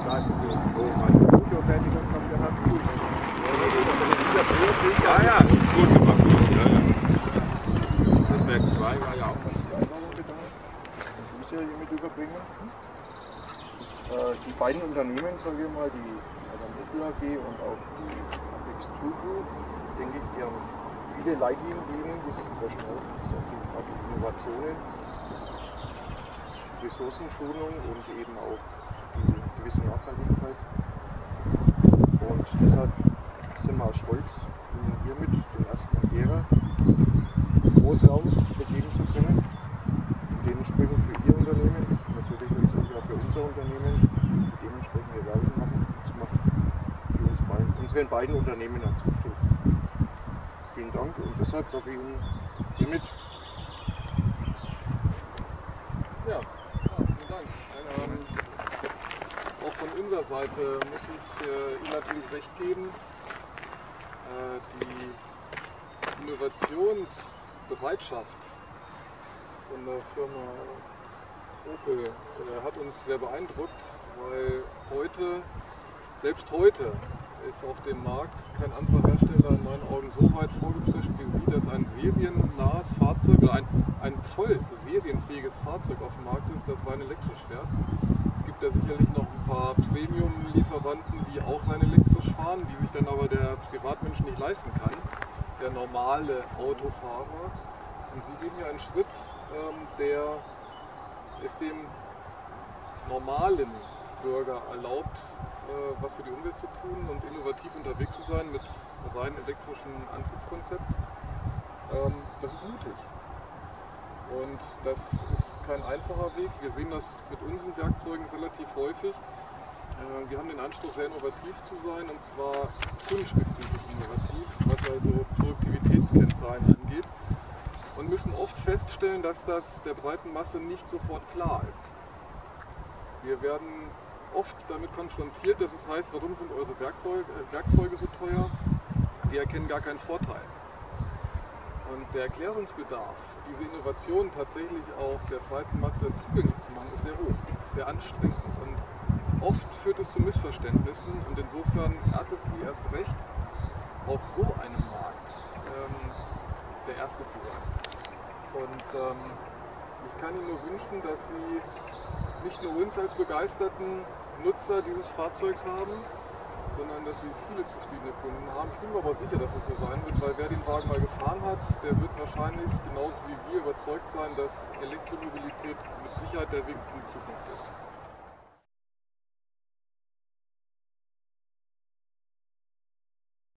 Staaten wo meine Motorfertigung noch gehabt. Ja, ja, gut gemacht. Ja, ja. Das Werk 2 war ja auch nicht hier mit überbringen. Die beiden Unternehmen, sage ich mal, die Mittel AG und auch die Apex Turbo, denke ich, die haben viele Leitlinien, die sich überschneiden. Das sind die Innovationen, Ressourcenschonung und eben auch die gewisse Nachhaltigkeit. Und deshalb sind wir auch stolz, Ihnen hiermit den ersten Agera Großraum begeben zu können. Dementsprechend für Ihr Unternehmen, natürlich letztendlich auch für unser Unternehmen, dementsprechend wir Werbung machen, die unseren beiden Unternehmen auch zustimmen. Vielen Dank und deshalb darf ich Ihnen hiermit. Ja, vielen Dank. Auch von unserer Seite muss ich Ihnen natürlich recht geben. Die Innovationsbereitschaft von der Firma Opel hat uns sehr beeindruckt, weil selbst heute ist auf dem Markt kein anderer Hersteller in meinen Augen so weit vorgepusht wie Sie, dass ein seriennahes Fahrzeug oder ein voll serienfähiges Fahrzeug auf dem Markt ist, das rein elektrisch fährt. Es gibt ja sicherlich noch ein paar Premium-Lieferanten, die auch rein elektrisch fahren, die sich dann aber der Privatmensch nicht leisten kann, der normale Autofahrer. Und Sie gehen hier einen Schritt, der es dem normalen Bürger erlaubt, was für die Umwelt zu tun und innovativ unterwegs zu sein mit rein elektrischem Antriebskonzept. Das ist mutig. Und das ist kein einfacher Weg. Wir sehen das mit unseren Werkzeugen relativ häufig. Wir haben den Anspruch, sehr innovativ zu sein, und zwar kundenspezifisch innovativ, was also Produktivitätskennzahlen angeht. Und müssen oft feststellen, dass das der breiten Masse nicht sofort klar ist. Wir werden oft damit konfrontiert, dass es heißt, warum sind eure Werkzeuge so teuer? Wir erkennen gar keinen Vorteil. Und der Erklärungsbedarf, diese Innovation tatsächlich auch der breiten Masse zugänglich zu machen, ist sehr hoch, sehr anstrengend. Und oft führt es zu Missverständnissen, und insofern hat es Sie erst recht, auf so einem Markt der Erste zu sein. Und ich kann Ihnen nur wünschen, dass Sie nicht nur uns als begeisterten Nutzer dieses Fahrzeugs haben, sondern dass Sie viele zufriedene Kunden haben. Ich bin mir aber sicher, dass es so sein wird, weil wer den Wagen mal gefahren hat, der wird wahrscheinlich genauso wie wir überzeugt sein, dass Elektromobilität mit Sicherheit der Weg in die Zukunft ist.